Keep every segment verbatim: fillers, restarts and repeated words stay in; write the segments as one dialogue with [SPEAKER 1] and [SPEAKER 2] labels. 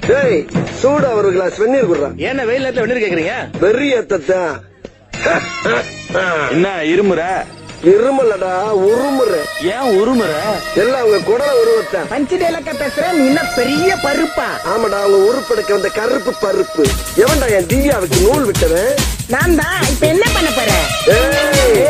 [SPEAKER 1] டேய் சூடா ஒரு கிளாஸ் வெந்நீர் குடுறா.
[SPEAKER 2] என்ன வெயில் நேரத்துல வெந்நீர் கேக்குறீங்க?
[SPEAKER 1] வெறி ஏத்தத்தான்.
[SPEAKER 2] என்ன இருமுற?
[SPEAKER 1] இருமலடா உருமுற.
[SPEAKER 2] ஏன் உருமுற?
[SPEAKER 1] எல்லாம் உங்க குடல உருவத்தான்.
[SPEAKER 3] பஞ்சிடேலக்க பேசுற நீ என்ன பெரிய பருப்பா?
[SPEAKER 1] ஆமாடா உங்க உருப்படைக்க வந்த கருப்பு பருப்பு. எவன்டா என் திவ்யாவுக்கு நூல் விட்டவன்?
[SPEAKER 3] நான் தான். இப்ப என்ன பண்ண போற?
[SPEAKER 1] ஏய்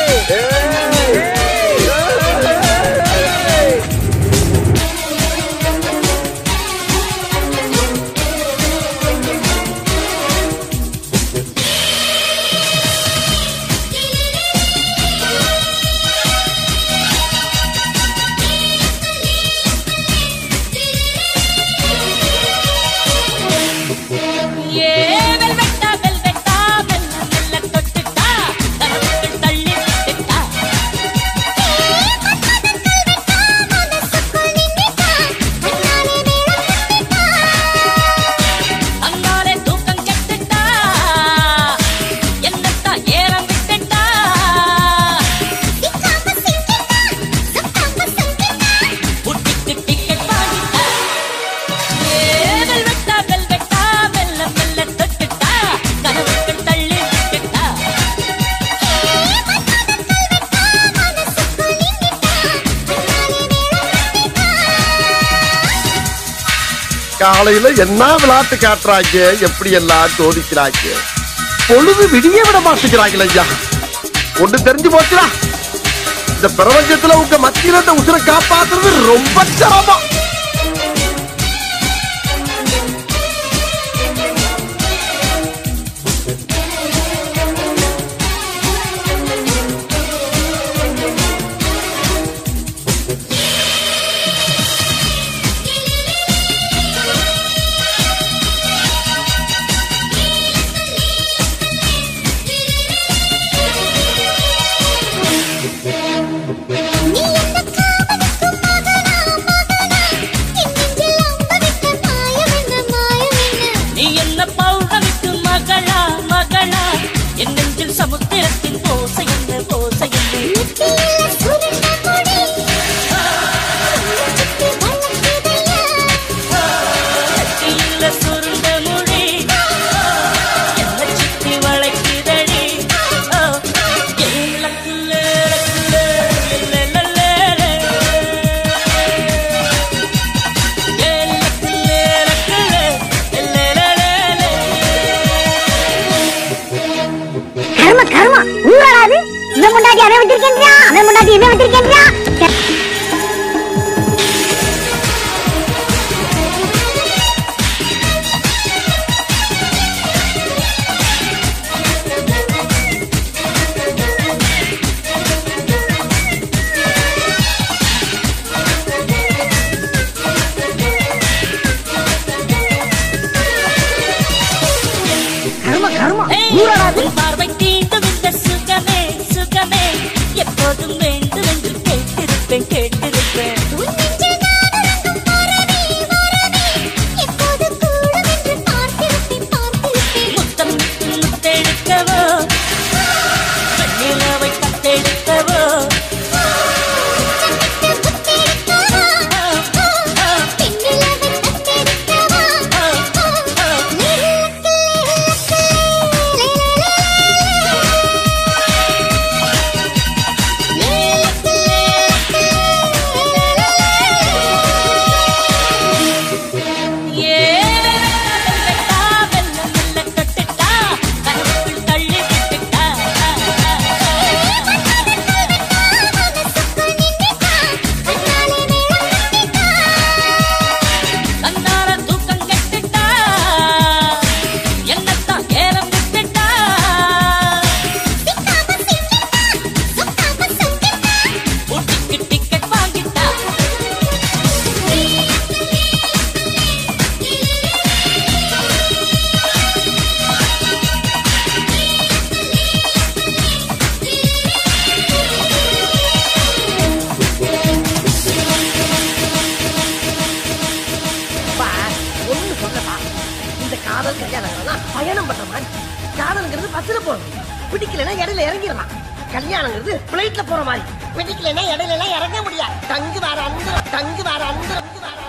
[SPEAKER 1] காலையில என்ன விளையாட்டு காட்டுறாங்க, எப்படி எல்லாம் சோதிக்கிறாங்க. பொழுது விடிய விட மாட்டேங்கிறாங்களே ஐயா. ஒன்று தெரிஞ்சு போச்சுடா, இந்த பிரபஞ்சத்துல உங்க மத்தியில இந்த உசுரை காப்பாத்துறது ரொம்ப சிரமம்.
[SPEAKER 4] சமுத்திரத்தின் போசை என்ன போசை சுருண்ட மொழி என்ன சுத்தி வளைக்குதடி.
[SPEAKER 5] கர்ம கர்ம ஊராது. இவன் முன்னாடி அவன் வச்சிருக்கேன்றியா, அவன் முன்னாடி இவன் வச்சிருக்கேன்றியா. கர்ம கர்ம ஊராது.
[SPEAKER 4] பார்வை தீண்டும் இந்த சுகமே சுகமே எப்போதும் வேண்டும் என்று கேட்டிருப்பேன் கேட்டிருப்பேன். முத்தம் முத்தெடுக்கவோ வெண்ணிலவை கத்தெடுக்கவோ
[SPEAKER 3] பயணம் பண்ற மாதிரி. காதல்ங்கிறது பஸ்ல போறது, பிடிக்கலன்னா இடையில இறங்கிடலாம். கல்யாணங்கிறது பிளைட்ல போற மாதிரி, பிடிக்கலன்னா இடையில எல்லாம் இறங்க முடியாது. தங்கு வேற அந்தரம், தங்கு வேற அந்தரம்.